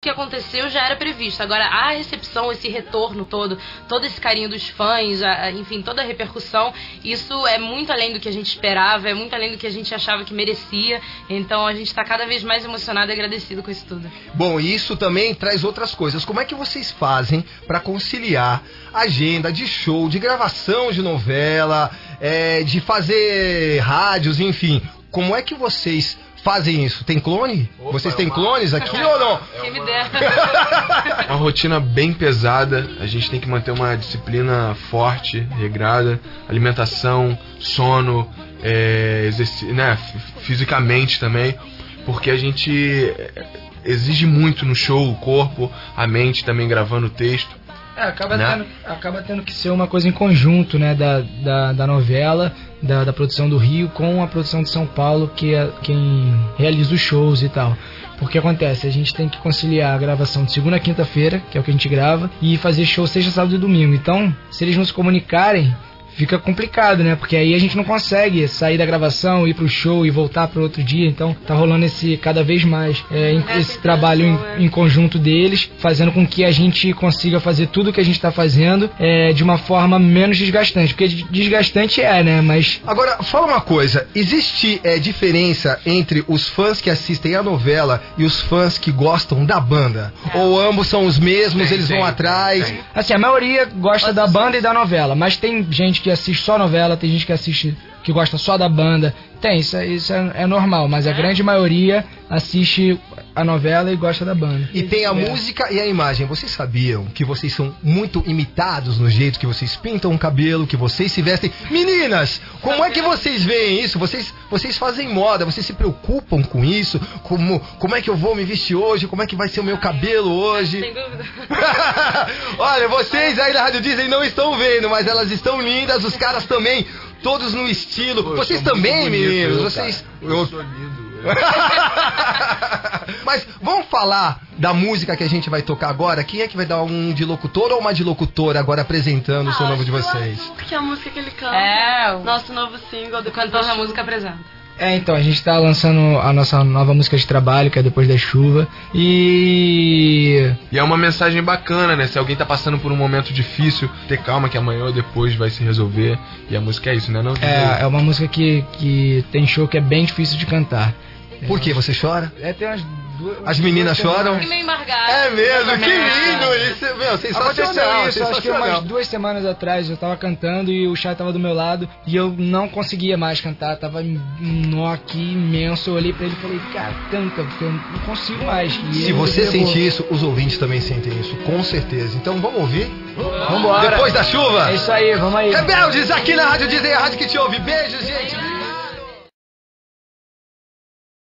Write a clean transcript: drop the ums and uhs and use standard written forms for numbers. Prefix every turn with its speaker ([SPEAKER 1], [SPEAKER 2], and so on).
[SPEAKER 1] que aconteceu já era previsto. Agora, a recepção, esse retorno todo esse carinho dos fãs, enfim, toda a repercussão, isso é muito além do que a gente esperava, é muito além do que a gente achava que merecia. Então a gente está cada vez mais emocionado e agradecido com isso tudo.
[SPEAKER 2] Bom, e isso também traz outras coisas. Como é que vocês fazem para conciliar agenda de show, de gravação de novela, de fazer rádios, enfim? Como é que vocês fazem isso? Tem clone?
[SPEAKER 3] Opa,
[SPEAKER 2] vocês têm clones aqui ou não?
[SPEAKER 1] Quem me dera.
[SPEAKER 3] É uma rotina bem pesada. A gente tem que manter uma disciplina forte, regrada, alimentação, sono, né, fisicamente também, porque a gente exige muito no show, o corpo, a mente também gravando o texto.
[SPEAKER 4] Acaba tendo que ser uma coisa em conjunto, né, da novela, da produção do Rio com a produção de São Paulo, que é quem realiza os shows e tal. Porque acontece, a gente tem que conciliar a gravação de segunda a quinta-feira, que é o que a gente grava, e fazer show sexta, sábado e domingo. Então, se eles não se comunicarem, fica complicado, né? Porque aí a gente não consegue sair da gravação, ir pro show e voltar pro outro dia. Então tá rolando cada vez mais esse trabalho em conjunto deles, fazendo com que a gente consiga fazer tudo o que a gente tá fazendo de uma forma menos desgastante. Porque desgastante né? Mas...
[SPEAKER 2] Agora, fala uma coisa. Existe diferença entre os fãs que assistem a novela e os fãs que gostam da banda? Ou ambos são os mesmos, eles vão atrás?
[SPEAKER 4] Assim, a maioria gosta da banda e da novela, mas tem gente que assiste só novela, tem gente que gosta só da banda. Tem, isso é normal, mas a grande maioria assiste a novela e gosta da banda.
[SPEAKER 2] E tem a música e a imagem. Vocês sabiam que vocês são muito imitados no jeito que vocês pintam o cabelo, que vocês se vestem? Meninas, como é que vocês veem isso? Vocês fazem moda, vocês se preocupam com isso? Como é que eu vou me vestir hoje? Como é que vai ser o meu cabelo hoje?
[SPEAKER 1] Sem dúvida.
[SPEAKER 2] Olha, vocês aí da Rádio Disney não estão vendo, mas elas estão lindas, os caras também, todos no estilo.
[SPEAKER 3] Pô,
[SPEAKER 2] vocês também, meninos,
[SPEAKER 3] vocês... Eu sou lindo.
[SPEAKER 2] Mas vamos falar da música que a gente vai tocar agora. Quem é que vai dar um de locutor ou uma de locutora agora apresentando o som novo de vocês?
[SPEAKER 5] Que é a música que ele canta. Nosso novo single do
[SPEAKER 1] cantor da música apresenta.
[SPEAKER 4] Então, a gente tá lançando a nossa nova música de trabalho, que é Depois da Chuva. E
[SPEAKER 3] é uma mensagem bacana, né? Se alguém tá passando por um momento difícil, ter calma que amanhã ou depois vai se resolver. E a música é isso, né? Não,
[SPEAKER 4] é uma música que tem show que é bem difícil de cantar.
[SPEAKER 2] Por que? Você chora?
[SPEAKER 4] Tem umas
[SPEAKER 2] As meninas choram?
[SPEAKER 1] Fiquei meio embargado.
[SPEAKER 2] É mesmo, que lindo isso, meu, sensacional.
[SPEAKER 4] Aconteceu isso, acho que umas 2 semanas atrás eu tava cantando e o Chay tava do meu lado e eu não conseguia mais cantar, tava um nó aqui imenso. Eu olhei pra ele e falei, cara, canta, porque eu não consigo mais. E
[SPEAKER 2] se você sente isso, os ouvintes também sentem isso, com certeza. Então vamos ouvir?
[SPEAKER 4] Vambora.
[SPEAKER 2] Depois da Chuva?
[SPEAKER 4] É isso aí, vamos aí.
[SPEAKER 2] Rebeldes aqui na Rádio Disney, a rádio que te ouve. Beijos, gente.